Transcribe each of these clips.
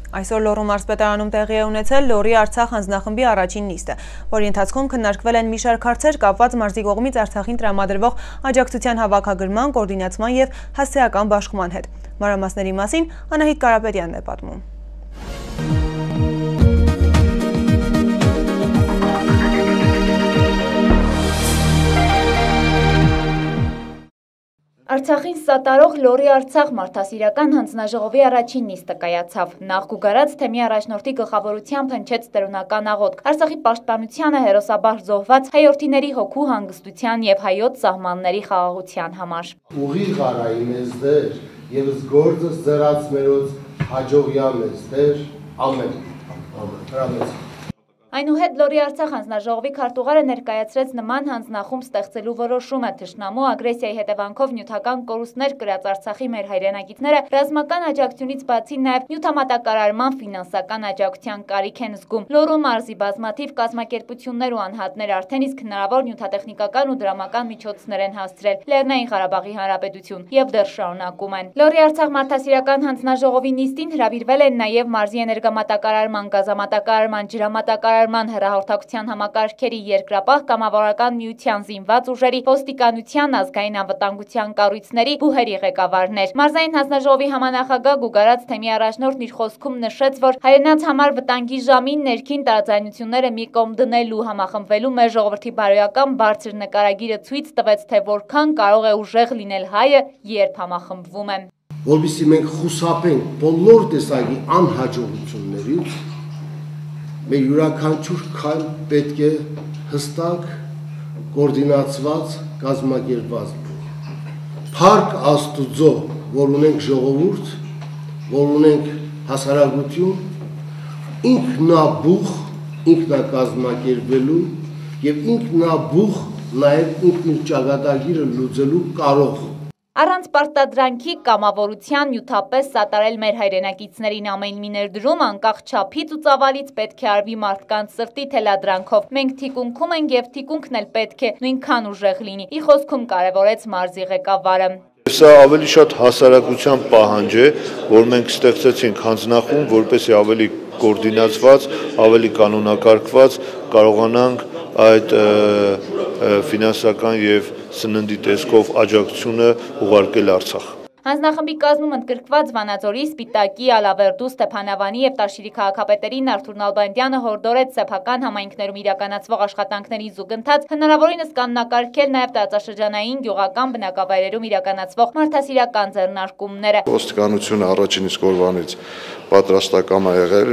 Այսօր Լոռու մարզպետարանում տեղի է ունեցել Լոռի Արցախ հանձնախմբի առաջին նիստը, որի ընթացքում քննարկվել են մի շարք հարցեր կապված մարզի կողմից Արցախին տրամադրվող աջակցության հավաքագրման, կոորդինացման և հասցեական բաշխման հետ։ Մանրամասների մասին Անահիտ Կարապետյանն է պատմում։ Արցախին սատարող Լոռի Արցախ մարդասիրական հանձնաժողովի առաջին նիստը կայացավ։ Նախ Գուգարաց թեմի առաջնորդի գլխավորությամբ հնչեց տերունական աղոթք։ Արցախի պաշտպանությանը հերոսաբար զոհված հայորդիների հոգու հանգստության եւ հայոց սահմանների խաղաղության համար։ Ուղիղ արայի մեզ դեր, եւս գործս ձեռացմերոց հաջողյա մեզ դեր, ամեն։ Ամեն։ Այնուհետ Լոռի Արցախ հանձնաժողովի քարտուղարը ներկայացրեց նման հանձնախումբ ստեղծելու որոշումը թշնամու ագրեսիայի հետևանքով նյութական կորուստներ կրած Արցախի մեր հայրենակիցները ռազմական աջակցությունից բացի նաև նյութամատակարարման ֆինանսական աջակցության կարիք են զգում։ Լոռու մարզի բազմաթիվ կազմակերպություններ ու անհատներ արդեն իսկ հնարավոր նյութատեխնիկական ու դրամական միջոցներ են հասցրել Լեռնային Ղարաբաղի Հանրապետություն եւ դեռ շարունակում են։ Լոռի Արցախ մարդասիրական հանձնաժողովի նիստին հրավիրվել են նաև մարզի էներգամատակարարման, գազամատակարարման, ջրամատակարարման հեռահաղորդակցության համակարգերի երկրապահ կամավորական միության զինված ուժերի, ոստիկանության, ազգային անվտանգության կառույցների բուհերի ղեկավարներ։ Մարզային հանձնաժողովի համանախագահ Գուգարաց թեմի առաջնորդն իր խոսքում նշեց, որ հայրենաց համար վտանգի ժամին ներքին տարաձայնությունները մի կողմ դնելու համախմբվելու մեր ժողովրդի բարոյական բարձր նկարագիրը ցույց տվեց, թե որքան կարող է ուժեղ լինել հայը, երբ համախմբվում է։ Որովհետեւ մենք խուսափենք բոլոր տեսակի անհաջողություններից, մեր յուրաքանչյուր քայլ պետք է հստակ, կոորդինացված, կազմակերպված լինի։ Փառք Աստուծո, որ ունենք ժողովուրդ, որ ունենք հասարակություն, ինքնաբուխ, ինքնակազմակերպվելու եւ ինքնաբուխ նաեւ ինքն իր ճակատագիրը լուծելու կարող։ Առանց պարտադրանքի կամավորության նյութապես սատարել մեր հայրենակիցներին ամեն մի ներդրում անկախ չափից ու ծավալից պետք է արվի մարդկանց սրտի թելադրանքով։ Մենք թիկունքում ենք եւ թիկունքն էլ պետք է նույնքան ուժեղ լինի։ Ի խոսքում կարևորեց մարզի ղեկավարը։ Սա ավելի շատ հասարակության պահանջ է, որ մենք ստեղծեցինք հանձնախումբ, որպեսզի ավելի կոորդինացված, ավելի կանոնակարգված կարողանանք այդ ֆինանսական եւ սննդի տեսքով աջակցությունը ուղարկել Արցախ։ Հանձնախմբի կազմում ընդգրկված Վանաձորի, Սպիտակի, Ալավերդու, Ստեփանավանի եւ Տաշիրի քաղաքապետերին Արթուր Նալբանդյանը հորդորեց սեփական համայնքներում իրականացվող աշխատանքների զուգընթաց հնարավորինս կանոնակարգել նաեւ տարածաշրջանային գյուղական բնակավայրերում իրականացվող մարդասիրական ձեռնարկումները։ Ոստիկանությունը առաջին իսկ օրվանից պատրաստական է եղել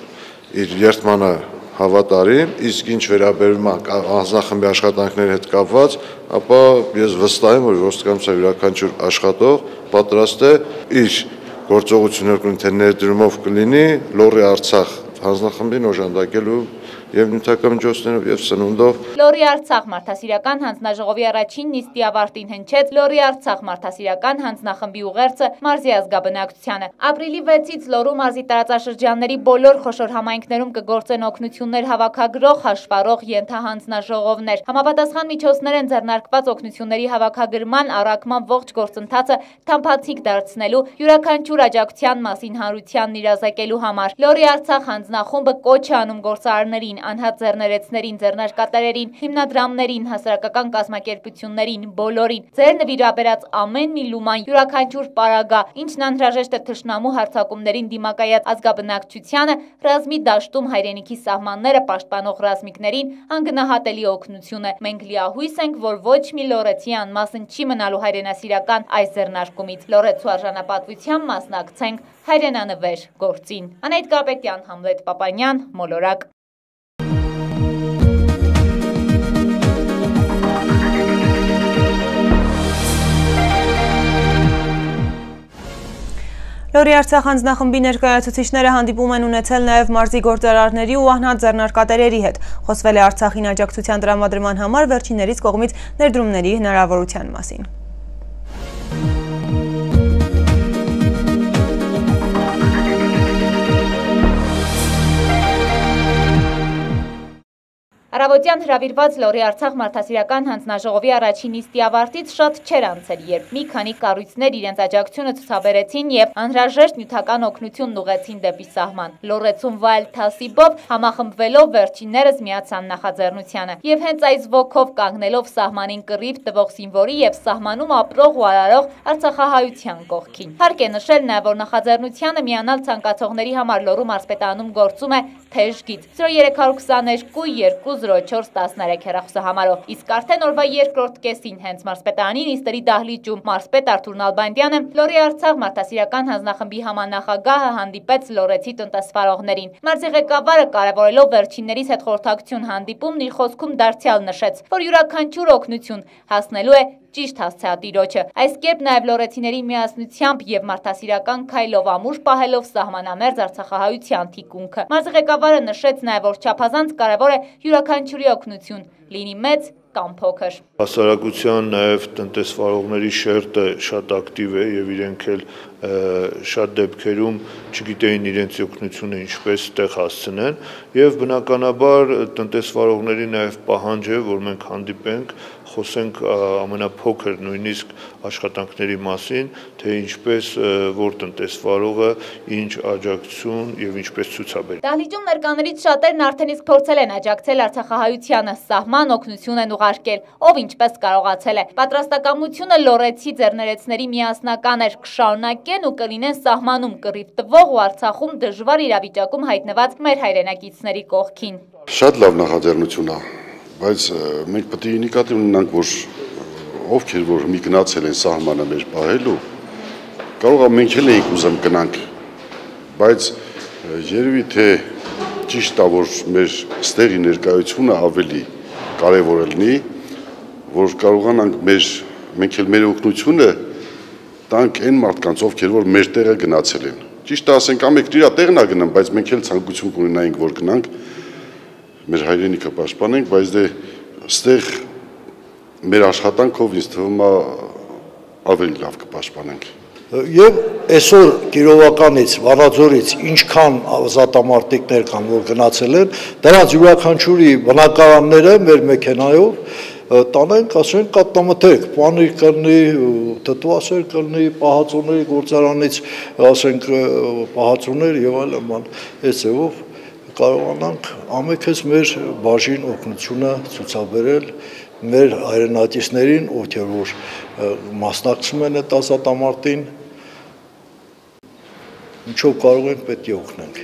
իր երթմանը հավատարիմ, իսկ ինչ վերաբերում է հանձնախմբի աշխատանքների հետ կապված, ապա ես վստահ եմ, որ ոստիկանության յուրաքանչյուր աշխատող պատրաստ է իր գործողությունները թե ներդրումով կլինի Լոռի Արցախ հանձնախմբին օժանդակելու եւ նյութական միջոցներով եւ սնունդով։ Լոռի Արցախ մարդասիրական հանձնաժողովի առաջին նիստի ավարտին հնչեց Լոռի Արցախ մարդասիրական հանձնախմբի ուղերձը մարզի ազգաբնակչությանը։ Ապրիլի 6-ից Լոռու մարզի տարածաշրջանների բոլոր խոշոր համայնքներում կգործեն օգնություններ հավաքագրող, հաշվառող ենթահանձնաժողովներ։ Համապատասխան միջոցներ են ձեռնարկված օգնությունների հավաքագրման, առաքման ողջ գործընթացը թամփացիկ դարձնելու, յուրաքանչյուր աջակցության մասին հանրությանն իրազեկելու համար։ Լոռի Արցախ հանձնախումբը կոչ է անում գործարարներին, անհատ ձեռներեցներին, ձեռնարկատերերին, հիմնադրամներին, հասարակական կազմակերպություններին, բոլորին, ձեր նվիրաբերած ամեն մի լուման, յուրաքանչյուր պարագա, ինչն անհրաժեշտ է թշնամու հարձակումներին դիմակայած ազգաբնակչությանը, ռազմի դաշտում հայրենիքի սահմանները պաշտպանող ռազմիկներին անգնահատելի օգնություն է։ Մենք լիահույս ենք, որ ոչ մի լոռեցի անմասն չի մնալու հայրենասիրական այս ձեռնարկումից։ Լոռեցու արժանապատվությամբ մասնակցենք հայրենանվեր գործին։ Անահիտ Կարապետյան, Համլետ Պապանյան, Մոլորակ։ Լոռի Արցախ հանձնախմբի ներկայացուցիչները հանդիպում են ունեցել նաև մարզի գործարարների ու անհատ ձեռնարկատերերի հետ։ Խոսվել է Արցախին աջակցության տրամադրման համար վերջիններից կողմից ներդրումների հնարավորության մասին։ Առավոտ Առավոտյան հրավիրված Լոռի Արցախ մարդասիրական հանձնաժողովի առաջին նիստի ավարտից շատ չէր անցել, երբ մի քանի կառույցներ իրենց աջակցությունը ցուցաբերեցին եւ անհրաժեշտ նյութական օգնությունն ուղղեցին դեպի սահման։ Լոռեցում վայել թասիբով համախմբվելով վերջիններս միացան նախաձեռնությանը եւ հենց այս ոգով կանգնելով սահմանին կռիվ տվող զինվորի եւ սահմանում ապրող ու արարող արցախահայության կողքին։ Հարկ է նշել նաեւ, որ նախաձեռնությանը միանալ ցանկացողների համար Լոռու մարզպետանում գործում է թեժ գիծ 0322 204 13 հեռախոսահամարով, իսկ արդեն օրվա երկրորդ կեսին հենց մարզպետարանի նիստերի դահլիճում մարզպետ Արթուր Նալբանդյանը Լոռի Արցախ մարդասիրական հանձնախմբի համանախագահը հանդիպեց լոռեցի տնտեսվարողներին։ Մարզի ղեկավարը կարևորելով վերջիններից հետ խորհրդակցություն հանդիպումն իր խոսքում դարձյալ նշեց, որ յուրաքանչյուր օգնություն հասնելու է ճիշտ հասցեատիրոջը։ Այս կերպ նաև լոռեցիների միասնությամբ եւ մարդասիրական քայլով ամուր պահելով սահմանամերձ արցախահայության թիկունքը։ Մարզի ղեկավարը նշեց նաև, որ չափազանց կարևոր է յուրաքանչյուրի օգնություն, լինի մեծ կամ փոքր։ Հասարակության նաև տնտեսվարողների շերտը շատ ակտիվ է եւ իրենք էլ շատ դեպքերում չգիտեին իրենց օգնությունը ինչպես տեղ հասցնեն եւ բնականաբար տնտեսվարողների նաև պահանջ է, որ մենք հանդիպենք, խոսենք ամենափոքր նույնիսկ աշխատանքների մասին, թե ինչպես որ տնտեսվարողը ինչ աջակցություն եւ ինչպես ցուցաբեր։ Դահլիճում ներկաներից շատերն արդեն իսկ փորձել են աջակցել արցախահայությանը, սահման օգնություն են ուղարկել, ով ինչպես կարողացել է։ Պատրաստակամությունը լոռեցի ձեռներեցների միասնական էր, կշարունակեն ու կլինեն սահմանում կռիվ տվող ու Արցախում դժվար իրավիճակում հայտնված մեր հայրենակիցների կողքին։ Շատ լավ նախաձեռնություն է, բայց մենք պետք է նկատի ունենանք, որ ովքեր որ մի գնացել են սահմանը մեր պահելու, կարող է մենք էլ էինք ուզում գնանք, բայց երևի թե ճիշտ է, որ մեր ստեղի ներկայությունը ավելի կարևոր լինի, որ կարողանանք մենք էլ մեր օգնությունը տանք այն մարդկանց, ովքեր որ մեր տեղը գնացել են։ Ճիշտ է ասենք, ամենք իր տեղն է գնան, բայց մենք էլ ցանկություն կունենայինք, որ գնանք մեր հայրենիքը պաշտպանենք, բայց դե ստեղ մեր աշխատանքով ինձ թվում է ավելի լավ կպաշտպանենք։ Եվ այսօր Կիրովականից, Վանաձորից ինչքան ազատամարտիկներ կան, որ գնացել են, դրանց յուրաքանչյուրի բնակարանները մեր մեքենայով տանենք, ասենք, կատնամթերք, պանիր կլինի, թթվասեր կլինի, պահածոների գործարանից, ասենք, պահածոներ եւ այլն, այս ձևով կարողանանք ամենքս մեր բաժին օգնությունը ցուցաբերել մեր հայրենակիցներին, ովքեր որ մասնակցում են այդ ազատամարտին, ինչով կարող ենք պետք է օգնենք։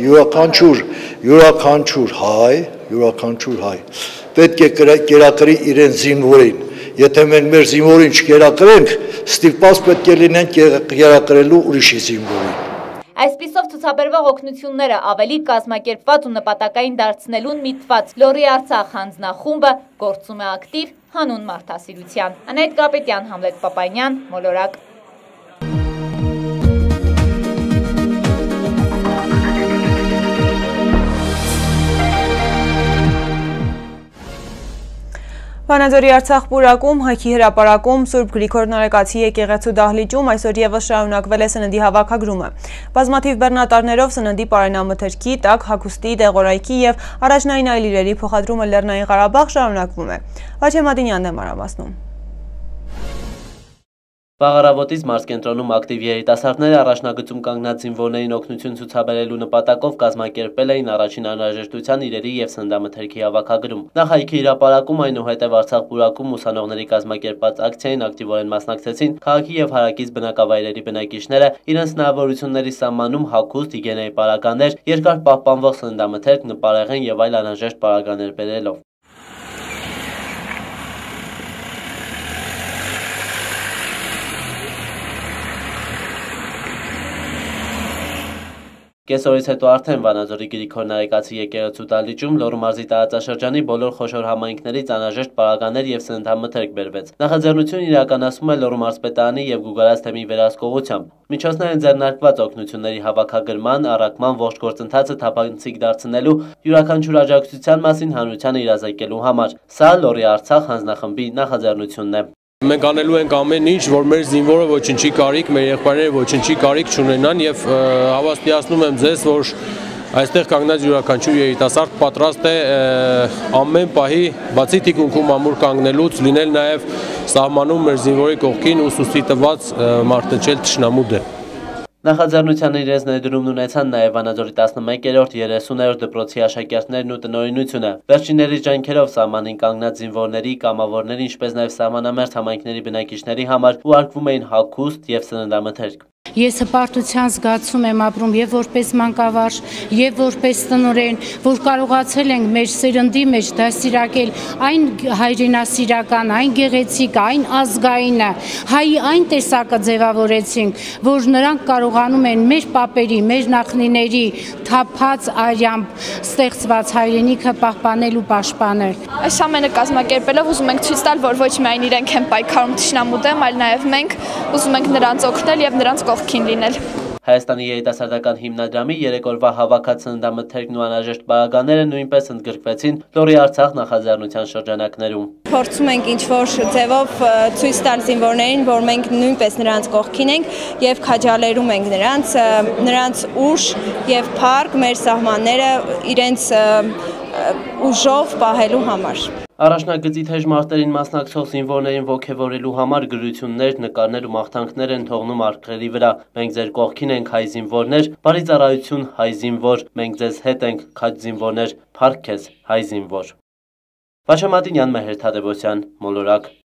Յուրաքանչյուր հայ պետք է կերակրի իրեն զինվորին։ Եթե մենք մեր զինվորին չկերակրենք, ստիպված պետք է լինենք կերակրելու ուրիշի զինվորին։ Այսպիսով ցուցաբերվող օգնությունները ավելի կազմակերպված ու նպատակային դարձնելուն միտված Լոռի Արցախ հանձնախումբը գործում է ակտիվ հանուն մարդասիրության։ Անահիտ Կապետյան, Համլետ Պապանյան, Մոլորակ։ Վանաձորի Արցախ պուրակում, Հայքի հրապարակում, Սուրբ Գրիգոր Նարեկացի եկեղեցու դահլիճում այսօր ևս շարունակվել է սննդի հավաքագրումը։ Բազմաթիվ բեռնատարներով սննդի պարենամթերքի, տաք հագուստի, դեղորայքի եւ առաջնային այլ իրերի փոխադրումը Լեռնային Ղարաբաղ շարունակվում է։ Վաչե Մադինյանն է մանրամասնում։ Վաղարավոտից մարզկենտրոնում ակտիվ երիտասարդները առաջնագծում կանգնած զինվորներին օգնություն ցուցաբերելու նպատակով կազմակերպել էին առաջին անհրաժեշտության իրերի եւ սննդամթերքի հավաքագրում։ Նախ Հայքի հրապարակում, այնուհետև Արցախ պուրակում ուսանողների կազմակերպած ակցիային ակտիվորեն մասնակցեցին քաղաքի եւ հարակից բնակավայրերի բնակիչները, իրենց հնարավորությունների սահմանում հագուստ, հիգիենայի պարագաներ, երկար պահպանվող սննդամթերք, նպարեղեն եւ այլ անհրաժեշտ պարագաներ բերելով։ Կեսօրից հետո արդեն Վանաձորի Գրիգոր Նարեկացի եկեղեցու դահլիճում Լոռու մարզի տարածաշրջանի բոլոր խոշոր համայնքներից անհրաժեշտ պարագաներ եւ սննդամթերք բերվեց։ Նախաձեռնությունն իրականացվում է Լոռու մարզպետարանի եւ Գուգարած թեմի վերահսկողությամբ։ Միջոցներ են ձեռնարկված օգնությունների հավաքագրման, առաքման ողջ գործընթացը թափանցիկ դարձնելու, յուրաքանչյուր աջակցության մասին հանրությանը իրազեկելու համար։ Սա Լոռի Արցախ հանձնախմբի նախաձեռնությունն է։ Մենք անելու ենք ամեն ինչ, որ մեր զինվորը ոչնչի կարիք, մեր եղբայրները ոչնչի կարիք չունենան եւ հավաստիացնում եմ ձեզ, որ Այստեղ կանգնած յուրաքանչյուր երիտասարդ պատրաստ է ամեն պահի բացի թիկունքում ամուր կանգնելուց լինել նաև սահմանում մեր զինվորի կողքին ու սուսի տված մարտնչել թշնամու դեմ։ Նախաձեռնության իրենց ներդրումն ունեցան նաև Վանաձորի 11-րդ 30-րդ դպրոցի աշակերտներն ու տնօրինությունը։ Վերջինների ջանքերով սահմանին կանգնած զինվորների, կամավորների, ինչպես նաև սահմանամերձ համայնքների բնակիչների համար ուղարկվում էին հագուստ եւ սննդամթերք։ Ես հպարտության զգացում եմ ապրում եւ որպես մանկավարժ, եւ որպես տնօրեն, որ կարողացել ենք մեր սերնդի մեջ դաստիարակել այն հայրենասիրական, այն գեղեցիկ, այն ազգայինը, հայի այն տեսակը ձևավորեցինք, որ նրանք կարողանում են մեր պապերի, մեր նախնիների թափած արյամբ ստեղծված հայրենիքը պահպանել ու պաշտպանել։ Այս ամենը կազմակերպելով ուզում ենք ցույց տալ, որ ոչ միայն իրենք են պայքարում թշնամու դեմ, այլ նաև մենք ուզում ենք նրանց օգնել եւ նրանց կողքին լինել։ Հայաստանի երիտասարդական հիմնադրամի 3 օրվա հավաքած սննդամթերքն ու անհրաժեշտ պարագաները նույնպես ընդգրկվեցին Լոռի Արցախ նախաձեռնության շրջանակներում։ Փորձում ենք ինչ-որ ձևով ցույց տալ զինվորներին, որ մենք նույնպես նրանց կողքին ենք եւ քաջալերում ենք նրանց ուժ եւ փառք մեր սահմանները իրենց ուժով պահելու համար։ Առաջնագծի թեժ մարտերին մասնակցող զինվորներին ոգևորելու համար գրություններ, նկարներ ու մաղթանքներ են թողնում արկղերի վրա։ Մենք ձեր կողքին ենք, հայ զինվորներ, բարի ծառայություն, հայ զինվոր, մենք ձեզ հետ ենք, քաջ զինվորներ, փառք քեզ, հայ զինվոր։ Վաչամատինյան, Մեհեր Թադևոսյան, Մոլորակ։